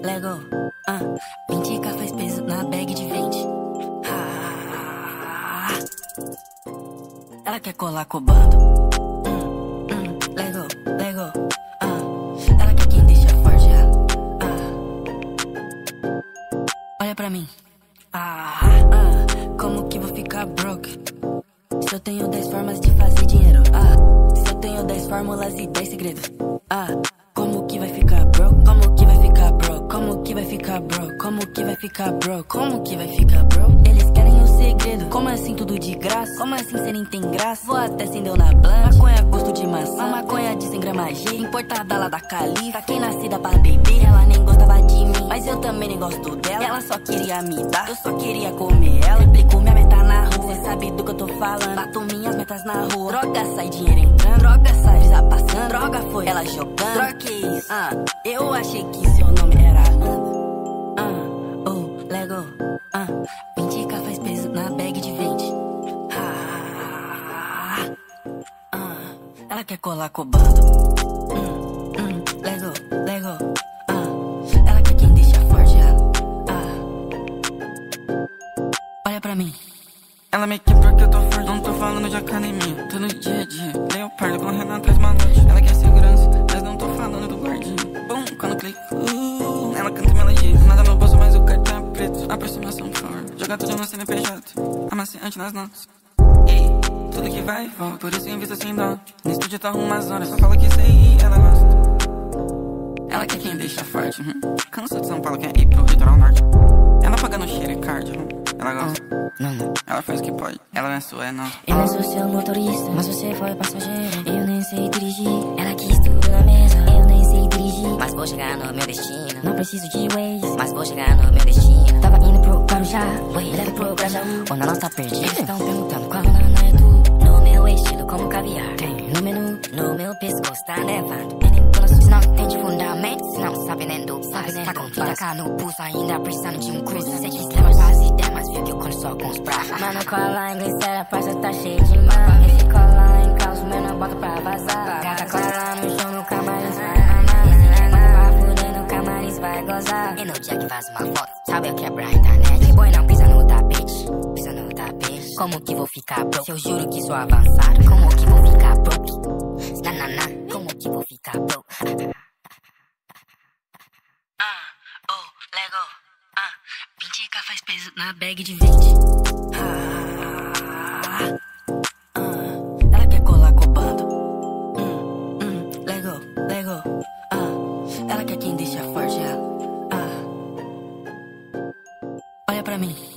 Lego, 20k faz peso na bag de 20. Ela quer colar com o bando. Lego, ela quer quem deixa forte. Olha pra mim. Como que vou ficar broke? Se eu tenho 10 formas de fazer dinheiro. Se eu tenho 10 fórmulas e 10 segredos. Como que vai ficar broke? Como que vai ficar broke? Como que vai ficar broke? Como que vai ficar broke? Como que vai ficar broke? Eles querem o segredo. Como assim tudo de graça? Como assim cê nem tem graça? Vou até acender na blunt. Maconha gosto de maçã. Maconha de 100 gramas G. Importada lá da Califa. Quem nascida pra beber. Ela nem gostava de mim, mas eu também nem gosto dela. Ela só queria me dar, eu só queria comer ela. Explico minha meta na rua, cê sabe do que eu tô falando. Bato minhas metas na rua. Droga sai, dinheiro entrando. Droga sai, brisa passando. Droga foi, ela jogando. Droga que isso? Eu achei que seu nome era Amanda. Lego, 20k faz peso na bag de 20. Ela quer colar com o bando. Lego, ela quer quem deixa forte. Olha pra mim. Ela me quer porque eu tô forte, não tô falando de academia. Tô no dia a dia, leopardo correndo atrás manote. Ela quer segurança, mas não tô falando do guardinha. Bum, quando clico, ela canta melodia. Nada no bolso, mas o cartão é preto. Aproximação forte, joga tudo no CNPJ. Amaciante nas notas. Ei, tudo que vai e volta, por isso eu invisto sem dó. No estúdio tô umas horas, só falo que sei e ela gosta. Ela quer quem deixa forte, Cansa de São Paulo, quer ir pro litoral norte. Ela paga no cheiro e cardio, ela gosta. Ela faz o que pode, ela não é sua, é nossa. Eu não sou seu motorista, mas você foi passageiro. Eu nem sei dirigir, ela quis tudo na mesa. Eu nem sei dirigir, mas vou chegar no meu destino. Não preciso de Waze, mas vou chegar no meu destino. Tava indo pro Guarujá, leve pro Grajaú. Ou na nossa perdida, estão perguntando qual nana é tu. No meu estilo como caviar, tem no menu, no meu pescoço tá nevando. Se não entende fundamento, se não sabe nem do básico. Tá com 30k no pulso, ainda precisando de um cruise. Sei que leva quase ideia, mas viu que eu conto só com os pratos. Mano, cola em glicera, parça tá cheio de mano. Esse cola em caos, menor bota pra vazar. Gata cola no chão, no camarim vai mamar. Vai fuder no camarim, vai gozar. E no dia que faz uma foto, sabe eu quebrar a internet. Boy não pisa no tapete, pisa no tapete. Como que vou ficar broke? Se eu juro que sou avançado, como que vou ficar broke? Como que vou ficar broke? Lego, 20k faz peso na bag de 20. Ela quer colar com o bando. Lego, ela quer quem deixa forte. Olha pra mim.